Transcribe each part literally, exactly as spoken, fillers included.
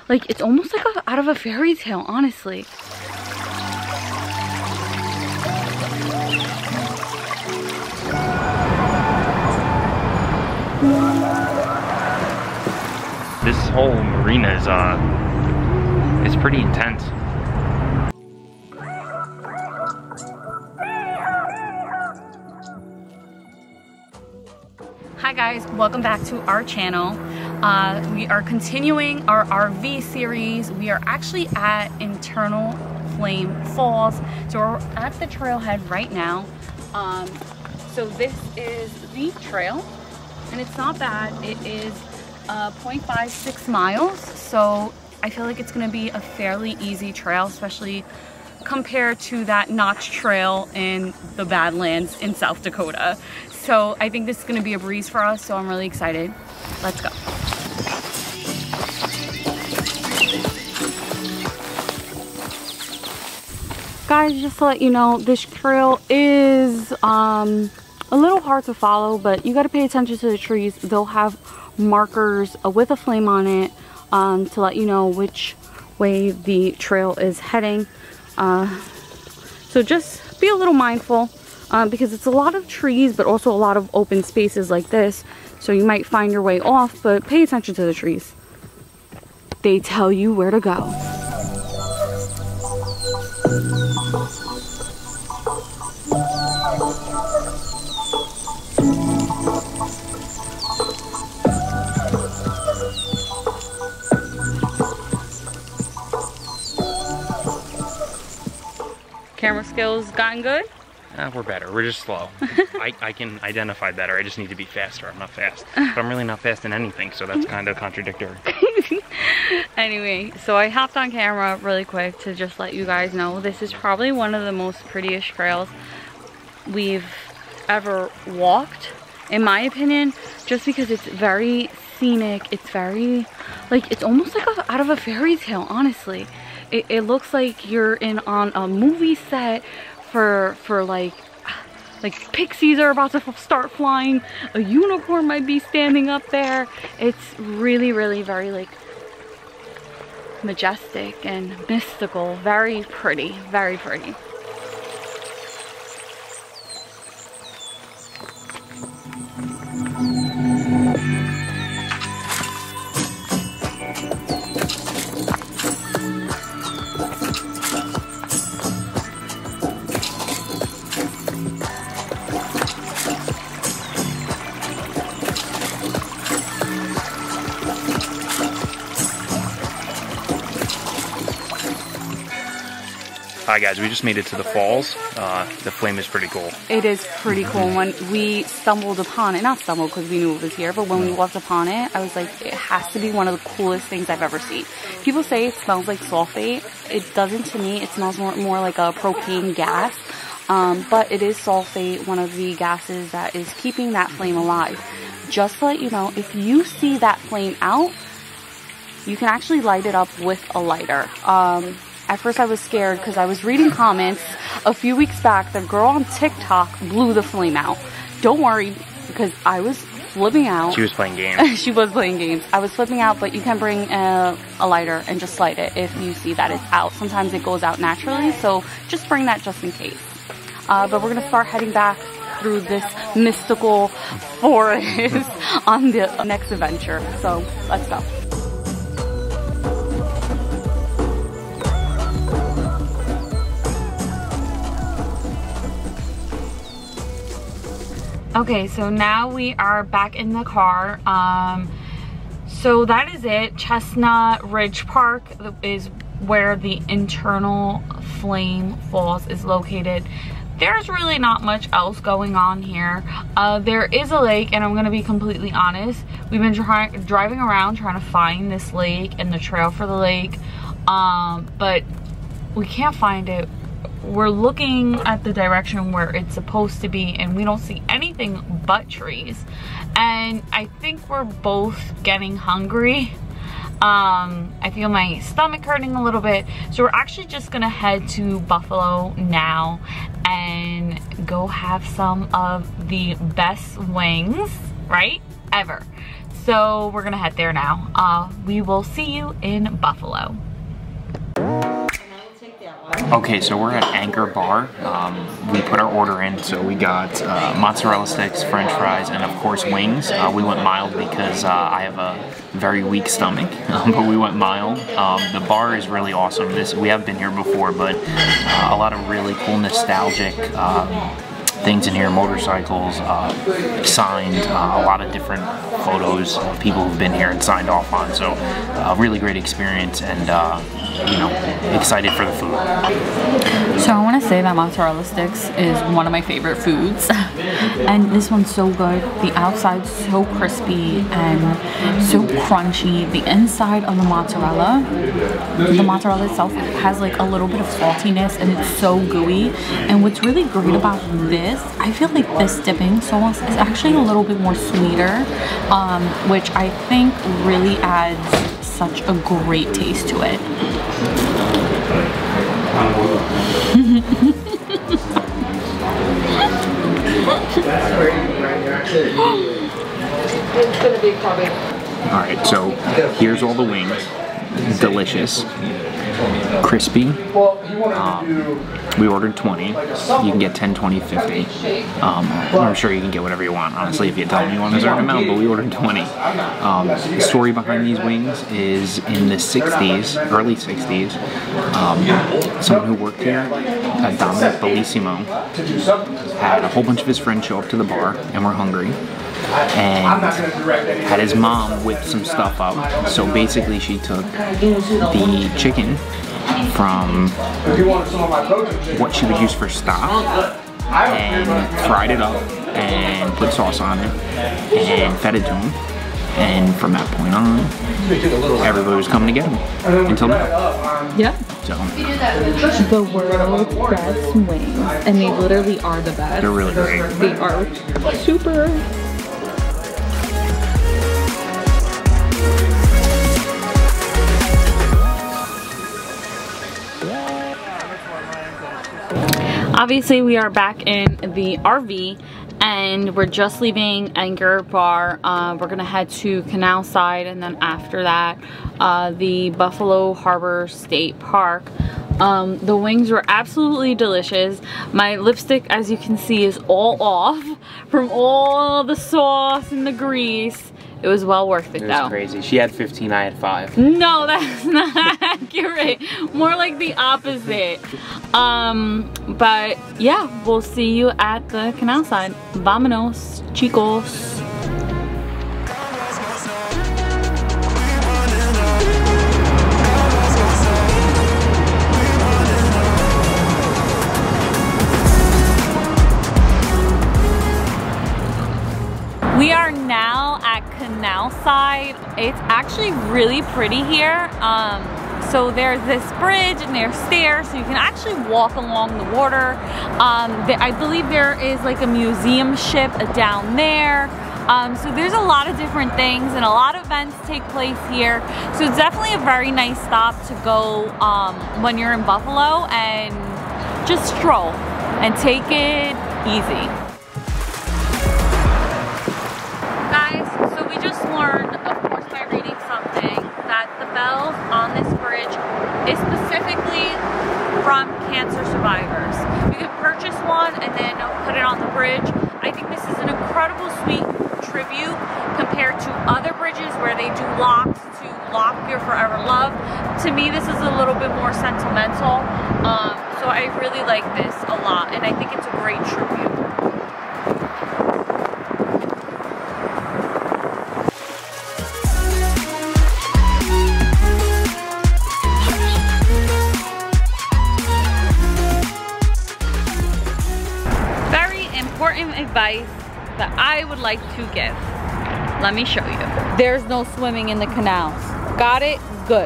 Like, it's almost like a, out of a fairy tale, honestly. This whole marina is uh, it's pretty intense. Hi guys, welcome back to our channel. Uh, we are continuing our R V series. We are actually at Eternal Flame Falls. So we're at the trailhead right now. Um, so this is the trail, and it's not bad. It is uh, zero point five six miles. So I feel like it's gonna be a fairly easy trail, especially compared to that notch trail in the Badlands in South Dakota. So I think this is gonna be a breeze for us, so I'm really excited. Let's go. Guys, just to let you know, this trail is um, a little hard to follow, but you gotta pay attention to the trees. They'll have markers uh, with a flame on it um, to let you know which way the trail is heading. Uh, so just be a little mindful. Um, because it's a lot of trees, but also a lot of open spaces like this. So you might find your way off, but pay attention to the trees. They tell you where to go. Camera skills gotten good? Uh, we're better. We're just slow. I, I can identify better. I just need to be faster. I'm not fast. But I'm really not fast in anything, so that's kind of contradictory. Anyway, so I hopped on camera really quick to just let you guys know this is probably one of the most prettiest trails we've ever walked, in my opinion, just because it's very scenic. It's very, like, it's almost like a, out of a fairy tale, honestly. It, it looks like you're in on a movie set. For, for like, like pixies are about to start flying. A unicorn might be standing up there. It's really, really very like majestic and mystical. Very pretty, very pretty. Hi guys, we just made it to the falls. Uh, the flame is pretty cool. It is pretty cool. When we stumbled upon it, not stumbled because we knew it was here, but when we walked upon it, I was like, it has to be one of the coolest things I've ever seen. People say it smells like sulfate. It doesn't to me. It smells more, more like a propane gas. Um, but it is sulfate, one of the gases that is keeping that flame alive. Just to let you know, if you see that flame out, you can actually light it up with a lighter. Um, At first I was scared because I was reading comments a few weeks back. The girl on TikTok blew the flame out. Don't worry, because I was flipping out. She was playing games. She was playing games. I was flipping out, but you can bring a, a lighter and just light it if you see that it's out. Sometimes it goes out naturally, so just bring that just in case. Uh, but we're going to start heading back through this mystical forest on the next adventure. So let's go. Okay, so now we are back in the car. Um, so that is it. Chestnut Ridge Park is where the Eternal Flame Falls is located. There's really not much else going on here. Uh, there is a lake, and I'm gonna be completely honest. We've been try driving around trying to find this lake and the trail for the lake, um, but we can't find it. We're looking at the direction where it's supposed to be, and we don't see anything but trees. And I think we're both getting hungry. Um, I feel my stomach hurting a little bit. So we're actually just gonna head to Buffalo now and go have some of the best wings, right, ever. so we're gonna head there now. Uh, we will see you in Buffalo. Okay, so we're at Anchor Bar. Um, we put our order in, so we got uh, mozzarella sticks, french fries, and of course wings. Uh, we went mild because uh, I have a very weak stomach, um, but we went mild. Um, the bar is really awesome. This we have been here before, but uh, a lot of really cool nostalgic um, things in here, motorcycles, uh, signed, uh, a lot of different photos of people who've been here and signed off on. So, uh, really great experience, and uh, you know, excited for the food. So I want to say that mozzarella sticks is one of my favorite foods, and this one's so good. The outside's so crispy and so crunchy. The inside of the mozzarella, the mozzarella itself has like a little bit of saltiness, and it's so gooey. And what's really great about this, I feel like this dipping sauce is actually a little bit more sweeter, um, which I think really adds such a great taste to it. Alright, so here's all the wings. Delicious. Crispy. Um, we ordered twenty. You can get ten, twenty, fifty. Um, I'm sure you can get whatever you want, honestly, if you tell me you want a certain amount, but we ordered twenty. Um, the story behind these wings is in the sixties, early sixties, um, someone who worked here, uh, Dominic Bellissimo, had a whole bunch of his friends show up to the bar and were hungry, and had his mom whip some stuff up. So basically she took the chicken from what she would use for stock and fried it up and put sauce on it and fed it to him. And from that point on, everybody was coming to get him until now. Yep. So the world's best wings, and they literally are the best. They're really great. They are super. Obviously, we are back in the R V, and we're just leaving Anchor Bar. Uh, we're gonna head to Canalside, and then after that, uh, the Buffalo Harbor State Park. Um, the wings were absolutely delicious. My lipstick, as you can see, is all off from all the sauce and the grease. It was well worth it, it though. It was crazy. She had fifteen, I had five. No, that's not accurate. More like the opposite. Um, but yeah, we'll see you at the canal side. Vámonos, chicos. We are now at Canalside. It's actually really pretty here. Um, so there's this bridge and there's stairs, so you can actually walk along the water. Um, the, I believe there is like a museum ship down there. Um, so there's a lot of different things, and a lot of events take place here. So it's definitely a very nice stop to go um, when you're in Buffalo and just stroll and take it easy. Learned, of course, by reading something, that the bells on this bridge is specifically from cancer survivors. You can purchase one and then put it on the bridge. I think this is an incredible, sweet tribute compared to other bridges where they do locks to lock your forever love. To me, this is a little bit more sentimental, um, so I really like this a lot, and I think it's a great tribute. Advice that I would like to give. Let me show you. There's no swimming in the canals. Got it? Good.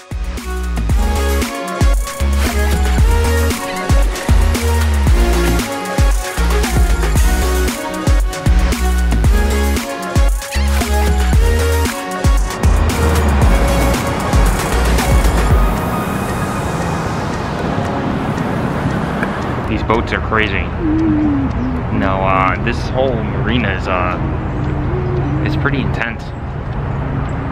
These boats are crazy. No, uh, this whole marina is uh, is pretty intense.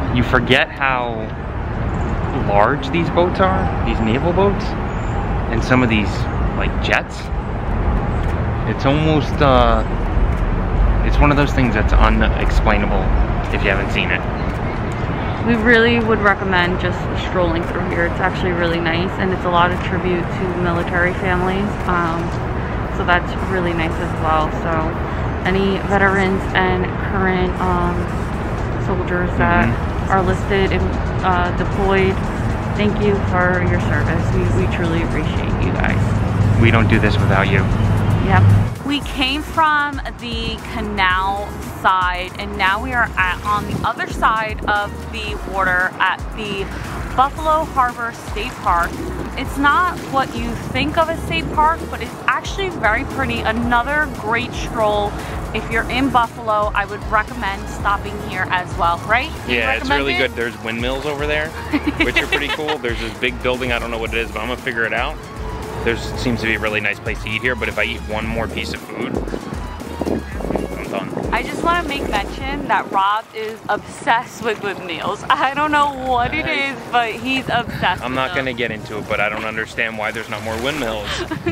you forget how large these boats are, these naval boats, and some of these like jets. It's almost, uh, it's one of those things that's unexplainable if you haven't seen it. We really would recommend just strolling through here. It's actually really nice, and it's a lot of tribute to military families. Um, so that's really nice as well. So any veterans and current um, soldiers that mm-hmm. are listed and uh, deployed, thank you for your service. We, we truly appreciate you guys. We don't do this without you. Yep. We came from the canal side, and now we are at on the other side of the water at the Buffalo Harbor State Park. It's not what you think of as state park, but it's actually very pretty. Another great stroll. If you're in Buffalo, I would recommend stopping here as well, right? Yeah, it's really it? good. There's windmills over there, which are pretty cool. There's this big building, I don't know what it is, but I'm gonna figure it out. There seems to be a really nice place to eat here, but if I eat one more piece of food, I'm done. I just want to make mention that Rob is obsessed with windmills. I don't know what it is, but he's obsessed I'm with not them. going to get into it, but I don't understand why there's not more windmills.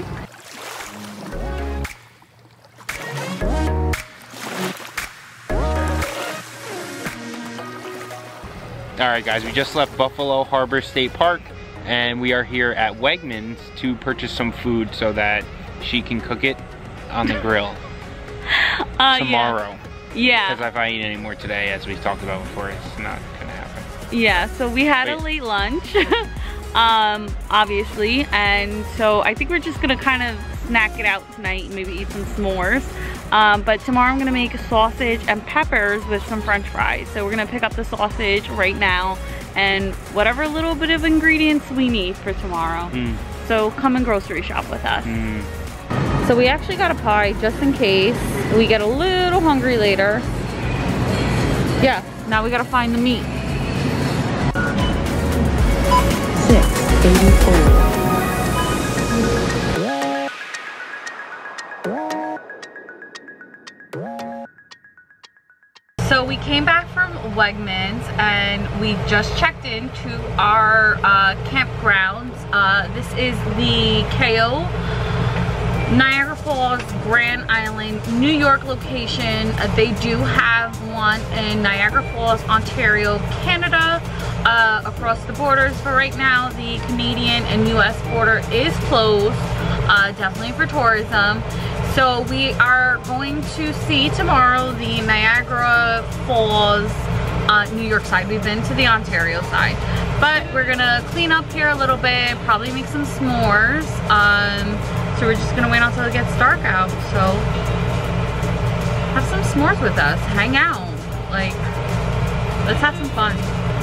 Alright guys, we just left Buffalo Harbor State Park, and we are here at Wegmans to purchase some food so that she can cook it on the grill uh, tomorrow. Yeah. Because if I eat any more today, as we've talked about before, it's not gonna happen. Yeah, so we had Wait. a late lunch, um, obviously, and so I think we're just gonna kind of snack it out tonight and maybe eat some s'mores. Um, but tomorrow I'm gonna make sausage and peppers with some french fries. So we're gonna pick up the sausage right now and whatever little bit of ingredients we need for tomorrow. Mm. So come and grocery shop with us. Mm. So we actually got a pie just in case we get a little hungry later. Yeah, now we gotta find the meat. six eighty-four. So we came back from Wegmans and we just checked into our uh, campgrounds. Uh, this is the K O Niagara Falls, Grand Island, New York location. Uh, they do have one in Niagara Falls, Ontario, Canada, uh, across the borders. But right now, the Canadian and U S border is closed, uh, definitely for tourism. So we are going to see tomorrow the Niagara Falls, uh, New York side. We've been to the Ontario side. But we're gonna clean up here a little bit, probably make some s'mores. Um, so we're just gonna wait until it gets dark out. So have some s'mores with us, hang out. Like, let's have some fun.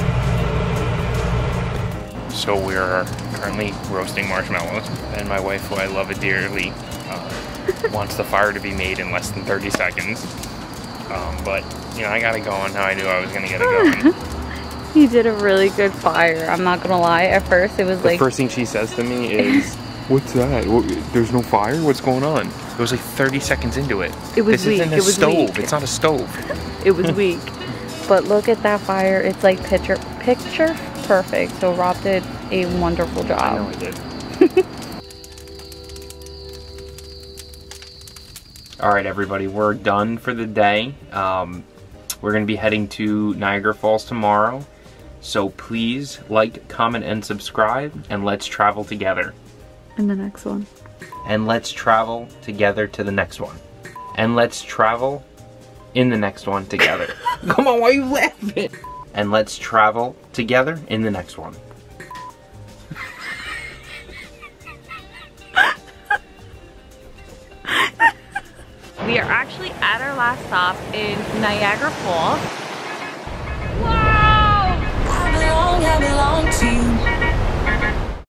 So we're currently roasting marshmallows, and my wife, who I love it dearly, uh, wants the fire to be made in less than thirty seconds. Um, but, you know, I got it going how I knew I was gonna get it going. You did a really good fire, I'm not gonna lie. At first it was the like... The first thing she says to me is, what's that? What, there's no fire? What's going on? It was like thirty seconds into it. It was this weak. isn't a it was stove. Weak. It's not a stove. It was weak. But look at that fire. It's like picture, picture perfect. So Rob did a wonderful job. I know I did. Alright everybody, we're done for the day. Um, we're going to be heading to Niagara Falls tomorrow. So please like, comment, and subscribe, and let's travel together. In the next one. And let's travel together to the next one. And let's travel in the next one together. Come on, why are you laughing? And let's travel together in the next one. We are actually at our last stop in Niagara Falls. Wow! I belong, I belong to you.